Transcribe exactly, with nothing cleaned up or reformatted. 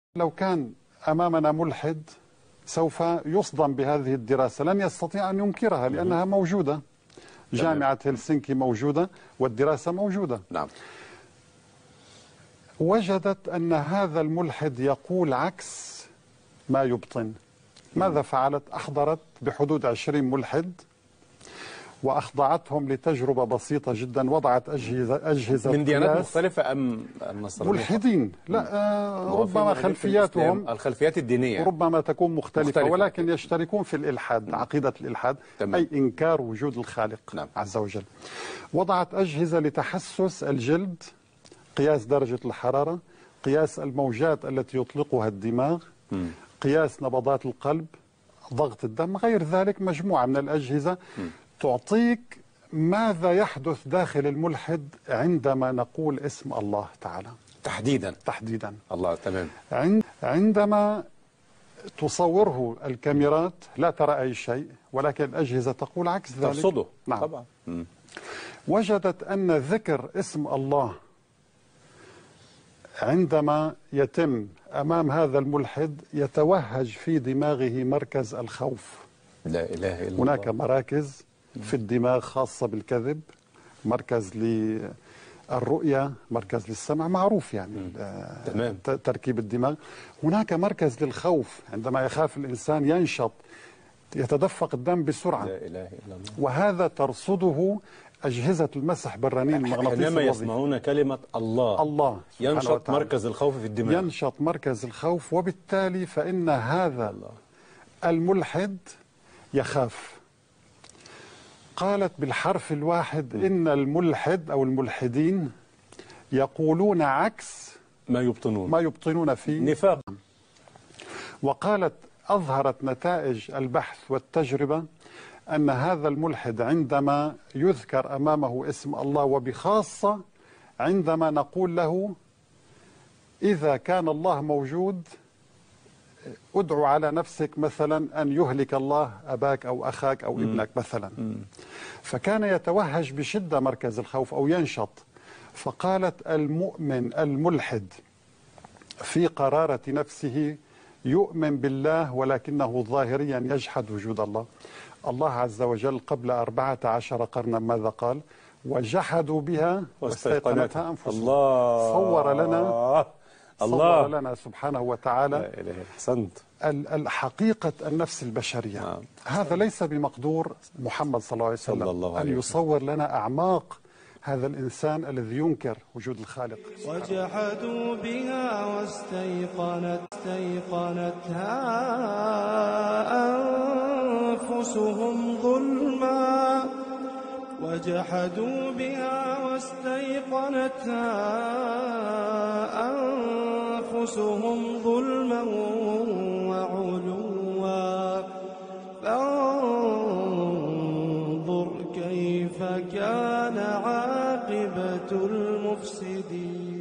لو كان أمامنا ملحد سوف يصدم بهذه الدراسة، لن يستطيع أن ينكرها لأنها موجودة. جامعة هلسنكي موجودة والدراسة موجودة. نعم. وجدت أن هذا الملحد يقول عكس ما يبطن. ماذا فعلت؟ أحضرت بحدود عشرين ملحد وأخضعتهم لتجربة بسيطة جدا. وضعت أجهزة أجهزة من ديانات مختلفة أم النصرانية؟ ملحدين، لا آه ربما خلفياتهم الخلفيات الدينية ربما تكون مختلفة, مختلفة ولكن يشتركون في الإلحاد، عقيدة الإلحاد. تمام. أي إنكار وجود الخالق. نعم. عز وجل. وضعت أجهزة لتحسس الجلد، قياس درجة الحرارة، قياس الموجات التي يطلقها الدماغ، م. قياس نبضات القلب، ضغط الدم، غير ذلك مجموعة من الأجهزة م. تعطيك ماذا يحدث داخل الملحد عندما نقول اسم الله تعالى تحديدا. تحديدا الله. تمام. عندما تصوره الكاميرات لا ترى أي شيء، ولكن الأجهزة تقول عكس ذلك. ترصده. نعم. طبعا. م. وجدت أن ذكر اسم الله عندما يتم أمام هذا الملحد يتوهج في دماغه مركز الخوف. لا إله إلا الله. هناك مراكز في الدماغ خاصة بالكذب، مركز للرؤية، مركز للسمع، معروف يعني. تمام. تركيب الدماغ. هناك مركز للخوف، عندما يخاف الإنسان ينشط، يتدفق الدم بسرعة. لا إله إلا الله. وهذا ترصده أجهزة المسح بالرنين المغناطيسي. حينما يسمعون كلمة الله الله ينشط مركز الخوف في الدماغ. ينشط مركز الخوف، وبالتالي فإن هذا الله. الملحد يخاف. قالت بالحرف الواحد م. إن الملحد أو الملحدين يقولون عكس ما يبطنون ما يبطنون فيه نفاق. وقالت أظهرت نتائج البحث والتجربة أن هذا الملحد عندما يذكر أمامه اسم الله، وبخاصة عندما نقول له إذا كان الله موجود ادعو على نفسك مثلا أن يهلك الله أباك أو أخاك أو م. ابنك مثلا، م. فكان يتوهج بشدة مركز الخوف أو ينشط. فقالت المؤمن الملحد في قرارة نفسه يؤمن بالله ولكنه ظاهريا يجحد وجود الله. الله عز وجل قبل أربعة عشر قرنا ماذا قال؟ وجحدوا بها واستيقنتها أنفسهم. الله. صور لنا الله. صور لنا سبحانه وتعالى. لا إله. أحسنت. الحقيقة النفس البشرية. نعم. هذا ليس بمقدور محمد صلى الله عليه وسلم صلى الله عليه أن يصور لنا أعماق هذا الإنسان الذي ينكر وجود الخالق. وجحدوا بها واستيقنت استيقنتها أنفسهم ظلما وجحدوا بها واستيقنتها أنفسهم ظلما وعلوا فانظر كيف كان عاقبة المفسدين.